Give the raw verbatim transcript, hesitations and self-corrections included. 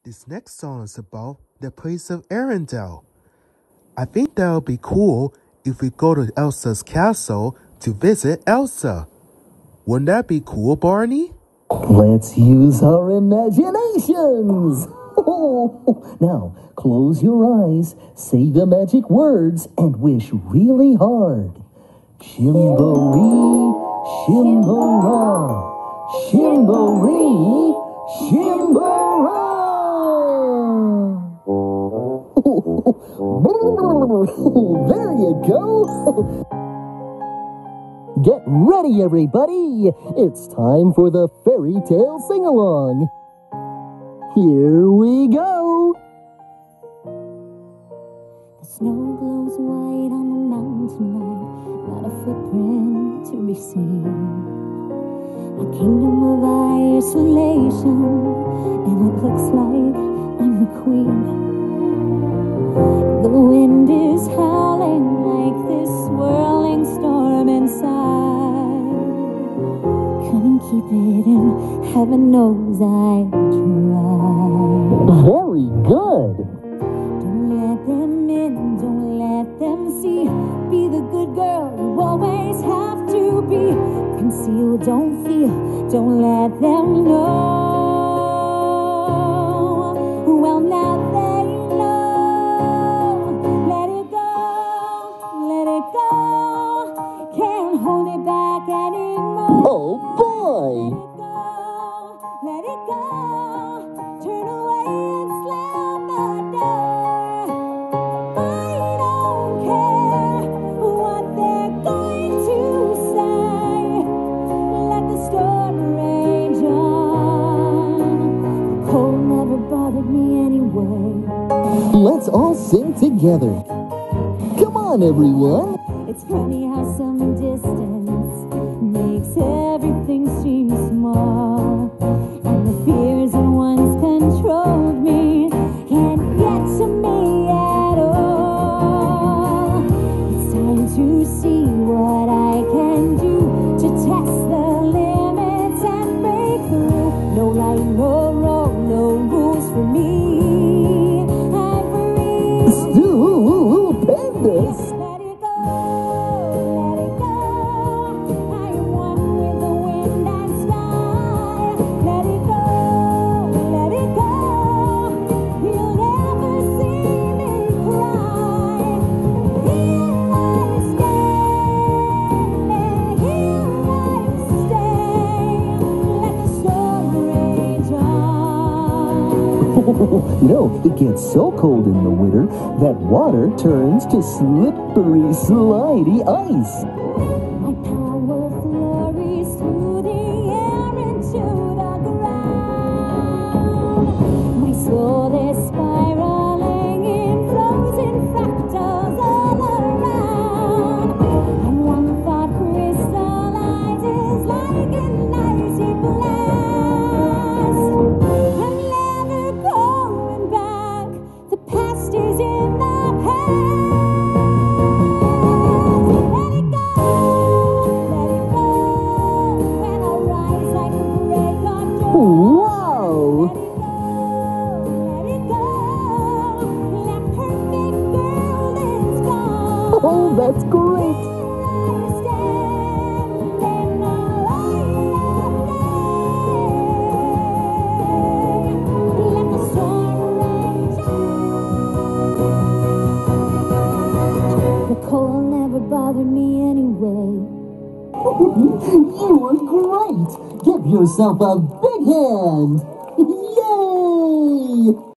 This next song is about the place of Arendelle. I think that would be cool if we go to Elsa's castle to visit Elsa. Wouldn't that be cool, Barney? Let's use our imaginations! Oh, now, close your eyes, say the magic words, and wish really hard. Shimboree, Shimbora, Shimboree, Shimbora! There you go! Get ready, everybody! It's time for the fairy tale sing-along. Here we go! The snow glows white on the mountain tonight, not a footprint to be seen. A kingdom of isolation, and it looks like I'm the queen. The wind is howling like this swirling storm inside. Couldn't keep it in, heaven knows I tried. Very good! Don't let them in, don't let them see. Be the good girl you always have to be. Conceal, don't feel, don't let them know. Well, now they know. Let it go, let it go. Can't hold it back anymore. Oh boy! Let it go, let it go. Turn away and slam the door. I don't care what they're going to say. Let the storm rage on. The cold never bothered me anyway. Let's all sing together. Come on, everyone! It's funny how some distance makes everything seem small. And the fears that once controlled me can't get to me at all. It's time to see what I can do to test the limits and break through. No light, no road, no rules for me. I'm free. Stupendous! Let it go, let it go. I am one with the wind and sky. Let it go, let it go. You'll never see me cry. Here I stand, here I stay. Let the storm rage on. You know, it gets so cold in the winter that water turns to slippery, slidey ice. My power flurries through the air into the ground. My soul is spiraling in frozen fractals all around. And one thought crystallizes like an icy blast. I'm never going back. The past is in the past. Let it go, let it go. When I rise like a break of dawn. Wow! Let it go, let it go. That perfect girl is gone. Oh, that's great! Here I stand in the light of day. Let the storm rage on. The cold never bothered me anyway. You were great! Give yourself a big hand! Yay!